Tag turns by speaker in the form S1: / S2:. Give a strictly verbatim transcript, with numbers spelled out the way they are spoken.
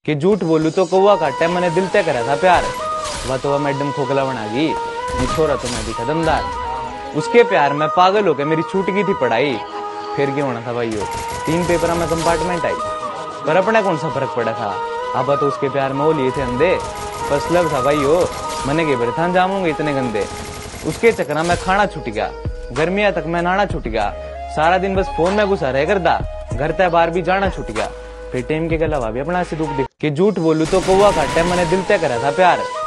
S1: कि झूठ बोलू तो कौआ काटे मैंने दिल तय करा था प्यार। वह तो वह मैडम खोखला बना गई, ये छोरा तो मैं भी कदमदार। उसके प्यार में पागल होके मेरी छूट गई थी पढ़ाई। फिर क्या होना था भाइयों, तीन पेपर में कंपार्टमेंट आई, पर अपने कौन सा फर्क पड़ा था। अब तो उसके प्यार में वो लिए थे अंधे, बस लग था भाइयों मैंने के बरथान जामूंगे इतने गंदे। उसके चक्कर में खाना छूट गया, गर्मिया तक मैं नहाना छूट गया, सारा दिन बस फोन में घुसा रह करदा, घर तय बाहर भी जाना छूट गया। फिर टेम के अलावा भी अपना से दुख दिख कि झूठ बोलू तो कौआ काटे मैंने दिल तय करा था प्यार।